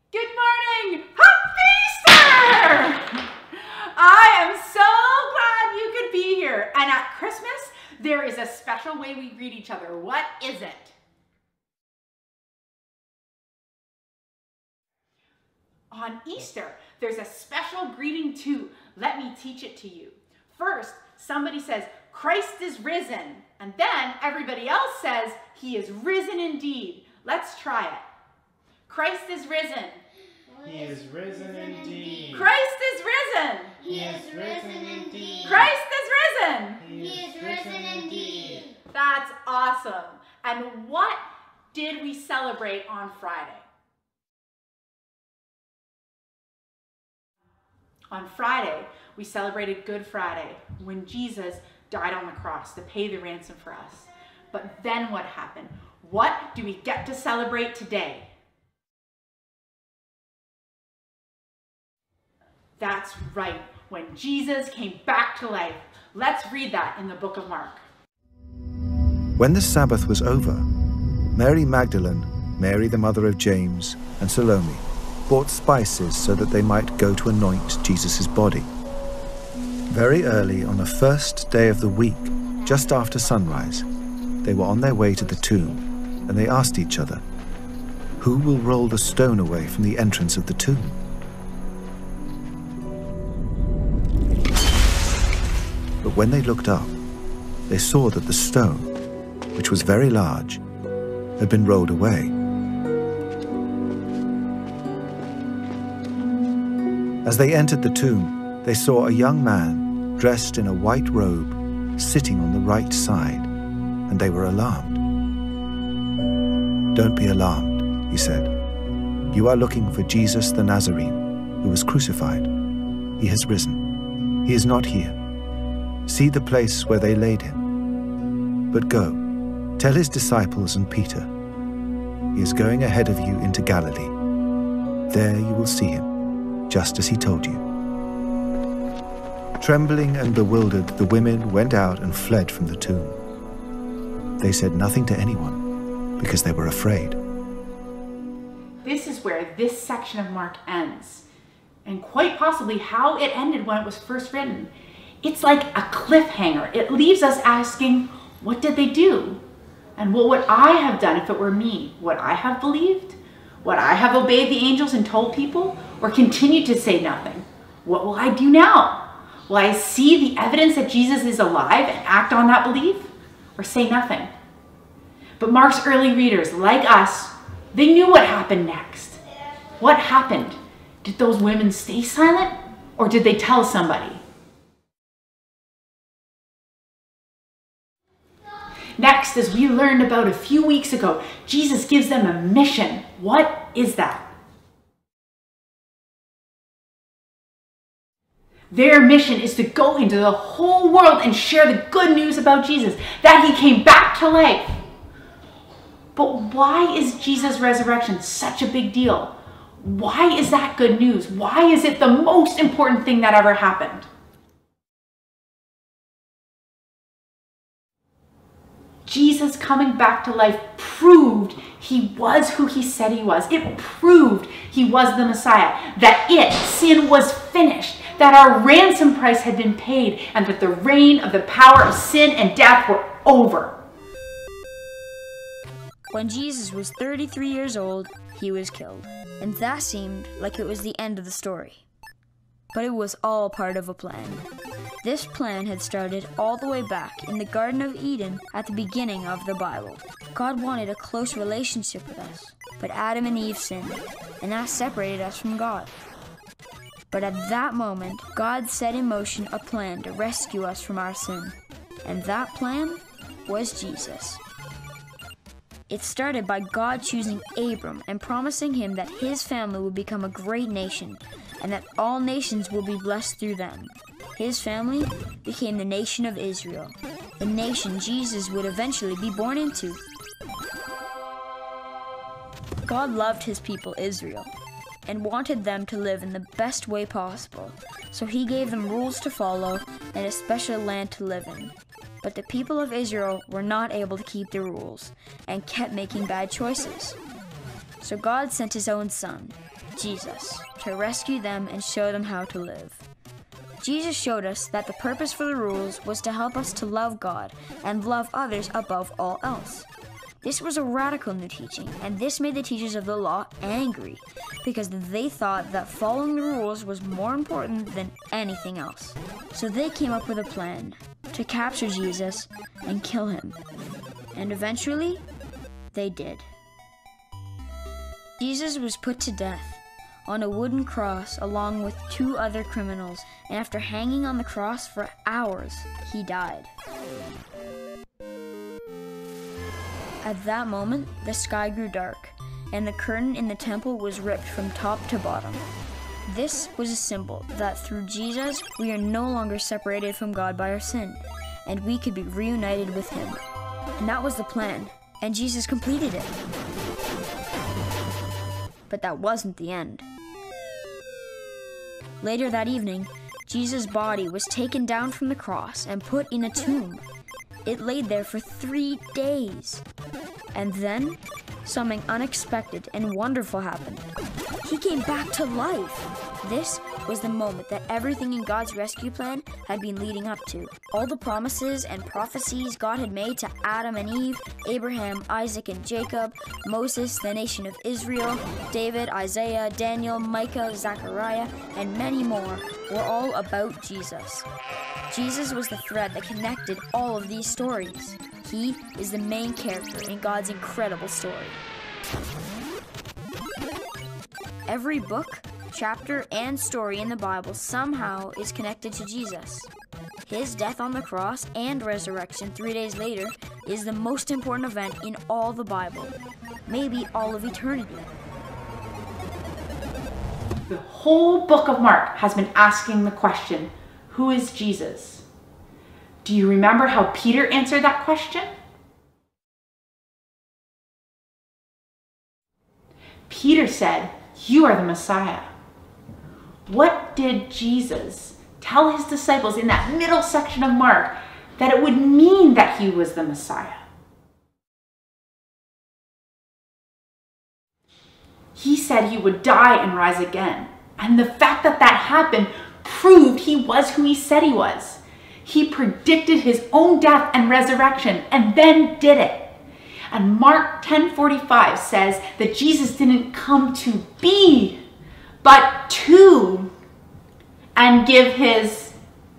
Good morning! Happy Easter! I am so glad you could be here. And at Christmas, there is a special way we greet each other. What is it? On Easter, there's a special greeting too. Let me teach it to you. First, somebody says, Christ is risen. And then everybody else says, he is risen indeed. Let's try it. Christ is risen. He is risen indeed. Christ is risen. He is risen indeed. Christ is risen. He is risen indeed. That's awesome. And what did we celebrate on Friday? On Friday, we celebrated Good Friday, when Jesus died on the cross to pay the ransom for us. But then what happened? What do we get to celebrate today? That's right, when Jesus came back to life. Let's read that in the book of Mark. When the Sabbath was over, Mary Magdalene, Mary the mother of James, and Salome bought spices so that they might go to anoint Jesus' body. Very early on the first day of the week, just after sunrise, they were on their way to the tomb, and they asked each other, "Who will roll the stone away from the entrance of the tomb?" But when they looked up, they saw that the stone, which was very large, had been rolled away. As they entered the tomb, they saw a young man dressed in a white robe sitting on the right side, and they were alarmed. "Don't be alarmed," he said. "You are looking for Jesus the Nazarene, who was crucified. He has risen. He is not here. See the place where they laid him. But go, tell his disciples and Peter, he is going ahead of you into Galilee. There you will see him, just as he told you." Trembling and bewildered, the women went out and fled from the tomb. They said nothing to anyone because they were afraid. This is where this section of Mark ends, and quite possibly how it ended when it was first written. It's like a cliffhanger. It leaves us asking, what did they do? And what would I have done if it were me? Would I have believed? Would I have obeyed the angels and told people? Or continued to say nothing? What will I do now? Will I see the evidence that Jesus is alive and act on that belief? Or say nothing? But Mark's early readers, like us, they knew what happened next. What happened? Did those women stay silent? Or did they tell somebody? Next, as we learned about a few weeks ago, Jesus gives them a mission. What is that? Their mission is to go into the whole world and share the good news about Jesus, that he came back to life. But why is Jesus' resurrection such a big deal? Why is that good news? Why is it the most important thing that ever happened? Jesus coming back to life proved he was who he said he was. It proved he was the Messiah, that sin was finished, that our ransom price had been paid, and that the reign of the power of sin and death were over. When Jesus was 33 years old, he was killed, and that seemed like it was the end of the story. But it was all part of a plan. This plan had started all the way back in the Garden of Eden at the beginning of the Bible. God wanted a close relationship with us, but Adam and Eve sinned, and that separated us from God. But at that moment, God set in motion a plan to rescue us from our sin, and that plan was Jesus. It started by God choosing Abram and promising him that his family would become a great nation, and that all nations will be blessed through them. His family became the nation of Israel, the nation Jesus would eventually be born into. God loved his people Israel and wanted them to live in the best way possible, so he gave them rules to follow and a special land to live in. But the people of Israel were not able to keep the rules and kept making bad choices. So God sent his own son, Jesus, to rescue them and show them how to live. Jesus showed us that the purpose for the rules was to help us to love God and love others above all else. This was a radical new teaching, and this made the teachers of the law angry because they thought that following the rules was more important than anything else. So they came up with a plan to capture Jesus and kill him. And eventually, they did. Jesus was put to death on a wooden cross along with 2 other criminals, and after hanging on the cross for hours, he died. At that moment, the sky grew dark, and the curtain in the temple was ripped from top to bottom. This was a symbol that through Jesus, we are no longer separated from God by our sin, and we could be reunited with him. And that was the plan, and Jesus completed it. But that wasn't the end. Later that evening, Jesus' body was taken down from the cross and put in a tomb. It laid there for 3 days. And then, something unexpected and wonderful happened. He came back to life. This was the moment that everything in God's rescue plan had been leading up to. All the promises and prophecies God had made to Adam and Eve, Abraham, Isaac, and Jacob, Moses, the nation of Israel, David, Isaiah, Daniel, Micah, Zechariah, and many more were all about Jesus. Jesus was the thread that connected all of these stories. He is the main character in God's incredible story. Every book, chapter, and story in the Bible somehow is connected to Jesus. His death on the cross and resurrection 3 days later is the most important event in all the Bible, maybe all of eternity. The whole book of Mark has been asking the question, who is Jesus? Do you remember how Peter answered that question? Peter said, "You are the Messiah." What did Jesus tell his disciples in that middle section of Mark that it would mean that he was the Messiah? He said he would die and rise again. And the fact that that happened proved he was who he said he was. He predicted his own death and resurrection and then did it. And Mark 10:45 says that Jesus didn't come to be, but to, and give his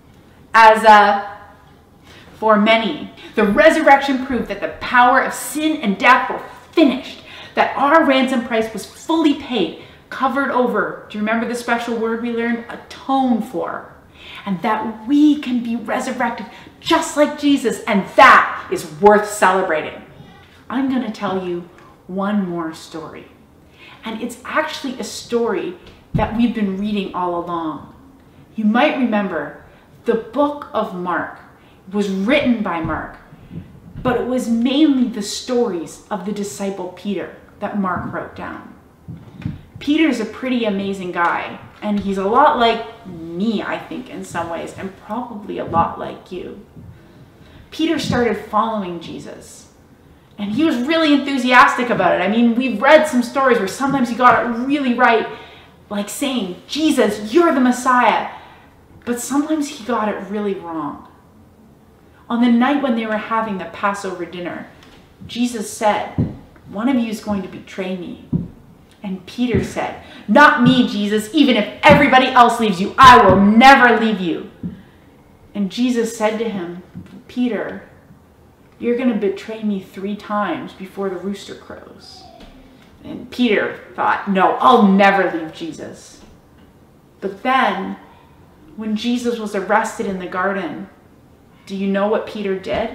for many. The resurrection proved that the power of sin and death were finished, that our ransom price was fully paid, covered over. Do you remember the special word we learned? Atone for. And that we can be resurrected just like Jesus, and that is worth celebrating. I'm going to tell you one more story. And it's actually a story that we've been reading all along. You might remember the book of Mark was written by Mark, but it was mainly the stories of the disciple Peter that Mark wrote down. Peter's a pretty amazing guy, and he's a lot like me, I think, in some ways, and probably a lot like you. Peter started following Jesus. And he was really enthusiastic about it. I mean, we've read some stories where sometimes he got it really right, like saying, "Jesus, you're the Messiah." But sometimes he got it really wrong. On the night when they were having the Passover dinner, Jesus said, "One of you is going to betray me." And Peter said, "Not me, Jesus. Even if everybody else leaves you, I will never leave you." And Jesus said to him, "Peter, you're going to betray me 3 times before the rooster crows." And Peter thought, "No, I'll never leave Jesus." But then, when Jesus was arrested in the garden, do you know what Peter did?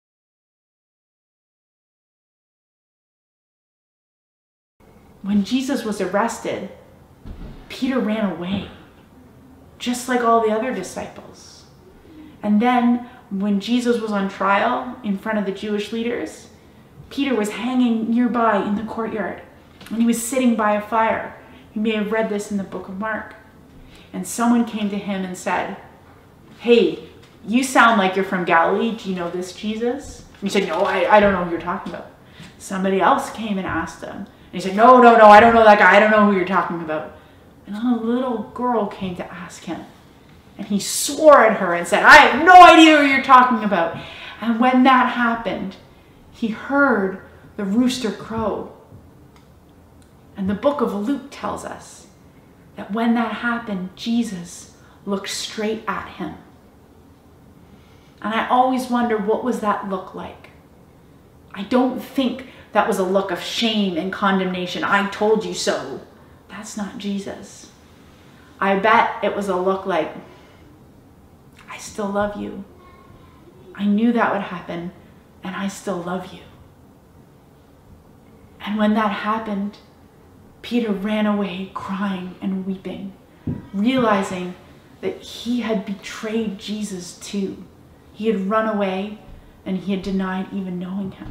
When Jesus was arrested, Peter ran away, just like all the other disciples. And then, when Jesus was on trial in front of the Jewish leaders, Peter was hanging nearby in the courtyard, and he was sitting by a fire. You may have read this in the book of Mark. And someone came to him and said, "Hey, you sound like you're from Galilee. Do you know this Jesus?" And he said, "No, I don't know who you're talking about." Somebody else came and asked him, and he said, no, I don't know that guy. I don't know who you're talking about. And a little girl came to ask him. And he swore at her and said, I have no idea who you're talking about. And when that happened, he heard the rooster crow. And the book of Luke tells us that when that happened, Jesus looked straight at him. And I always wonder, what was that look like? I don't think that was a look of shame and condemnation. I told you so. That's not Jesus. I bet it was a look like, I still love you. I knew that would happen, and I still love you. And when that happened, Peter ran away crying and weeping, realizing that he had betrayed Jesus too. He had run away and he had denied even knowing him.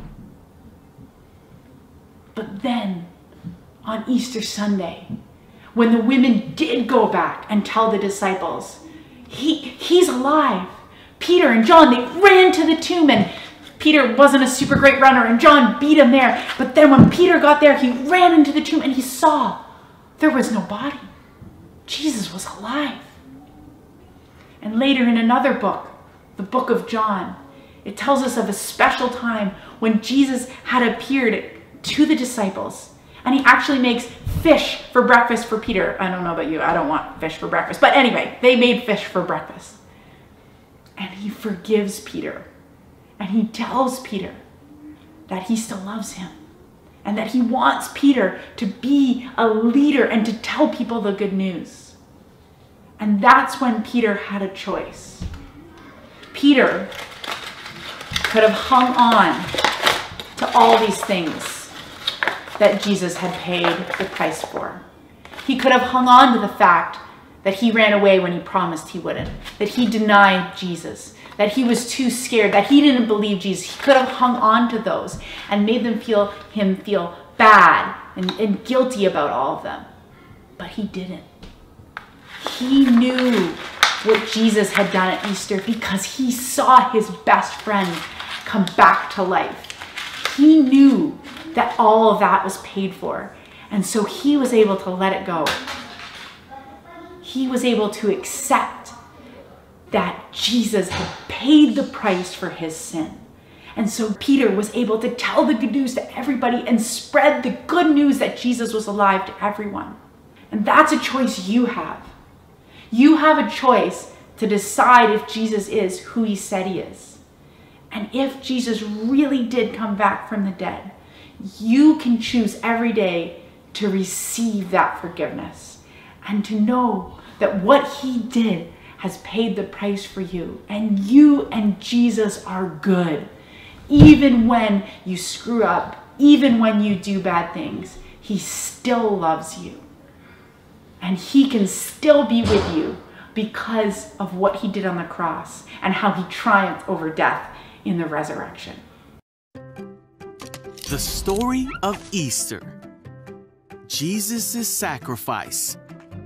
But then, on Easter Sunday, when the women did go back and tell the disciples, he's alive. Peter and John, they ran to the tomb, and Peter wasn't a super great runner and John beat him there. But then when Peter got there, he ran into the tomb and he saw there was no body. Jesus was alive. And later in another book, the book of John, it tells us of a special time when Jesus had appeared to the disciples. And he actually makes fish for breakfast for Peter. I don't know about you, I don't want fish for breakfast. But anyway, they made fish for breakfast. And he forgives Peter. And he tells Peter that he still loves him. And that he wants Peter to be a leader and to tell people the good news. And that's when Peter had a choice. Peter could have hung on to all these things that Jesus had paid the price for. He could have hung on to the fact that he ran away when he promised he wouldn't, that he denied Jesus, that he was too scared, that he didn't believe Jesus. He could have hung on to those and made him feel bad and guilty about all of them. But he didn't. He knew what Jesus had done at Easter because he saw his best friend come back to life. He knew that all of that was paid for. And so he was able to let it go. He was able to accept that Jesus had paid the price for his sin. And so Peter was able to tell the good news to everybody and spread the good news that Jesus was alive to everyone. And that's a choice you have. You have a choice to decide if Jesus is who he said he is. And if Jesus really did come back from the dead, you can choose every day to receive that forgiveness and to know that what he did has paid the price for you. And you and Jesus are good. Even when you screw up, even when you do bad things, he still loves you. And he can still be with you because of what he did on the cross and how he triumphed over death in the resurrection. The story of Easter. Jesus' sacrifice.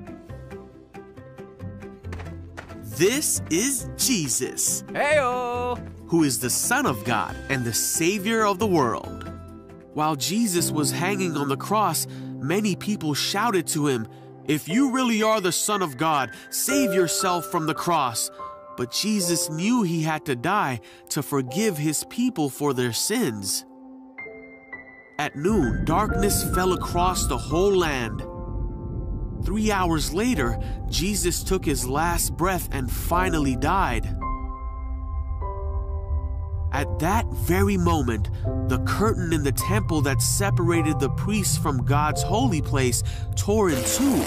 This is Jesus, Heyo! who is the Son of God and the Savior of the world. While Jesus was hanging on the cross, many people shouted to him, "If you really are the Son of God, save yourself from the cross." But Jesus knew he had to die to forgive his people for their sins. At noon, darkness fell across the whole land. 3 hours later, Jesus took his last breath and finally died. At that very moment, the curtain in the temple that separated the priests from God's holy place tore in two.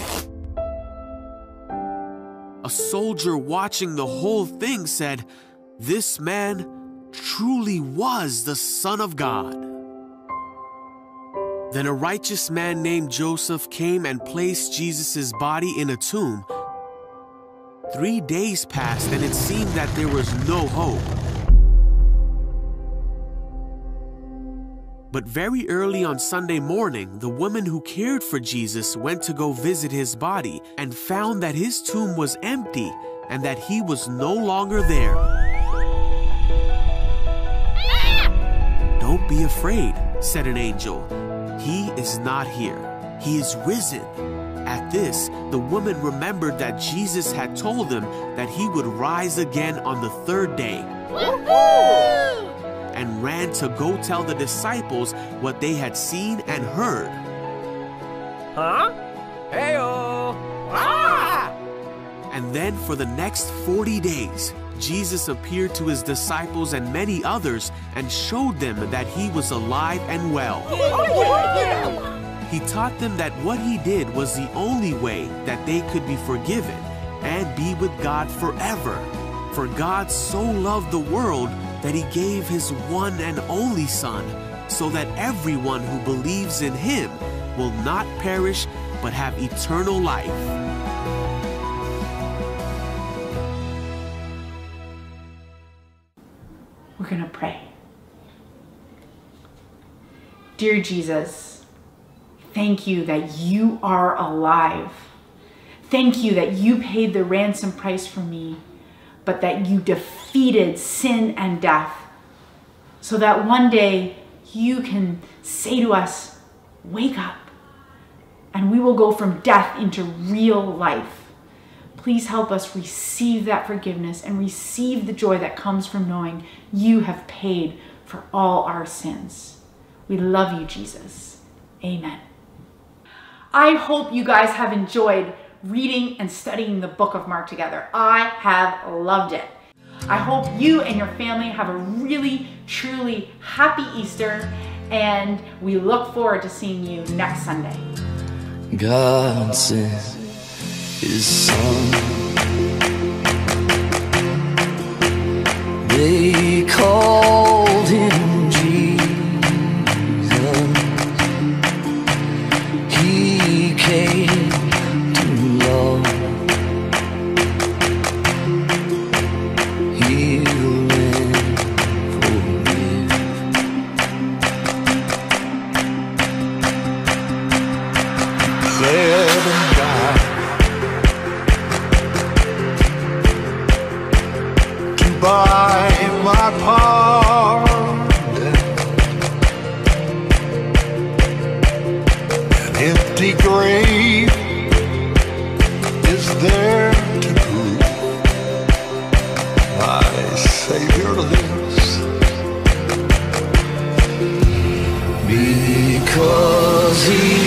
A soldier watching the whole thing said, "This man truly was the Son of God." Then a righteous man named Joseph came and placed Jesus' body in a tomb. 3 days passed and it seemed that there was no hope. But very early on Sunday morning, the woman who cared for Jesus went to go visit his body and found that his tomb was empty and that he was no longer there. "Don't be afraid," said an angel. "He is not here. He is risen." At this, the woman remembered that Jesus had told them that he would rise again on the third day, and ran to go tell the disciples what they had seen and heard. Huh? Hey-oh! Ah! And then for the next 40 days, Jesus appeared to his disciples and many others and showed them that he was alive and well. He taught them that what he did was the only way that they could be forgiven and be with God forever. For God so loved the world that he gave his one and only Son, so that everyone who believes in him will not perish but have eternal life. We're going to pray. Dear Jesus, thank you that you are alive. Thank you that you paid the ransom price for me, but that you defeated sin and death, so that one day you can say to us, wake up, and we will go from death into real life. Please help us receive that forgiveness and receive the joy that comes from knowing you have paid for all our sins. We love you, Jesus. Amen. I hope you guys have enjoyed reading and studying the book of Mark together. I have loved it. I hope you and your family have a really, truly happy Easter, and we look forward to seeing you next Sunday. God sent his Son. They called him Jesus. He came to love, heal and forgive. Bled and died to buy my pardon. An empty grave is there to prove my Savior lives, because he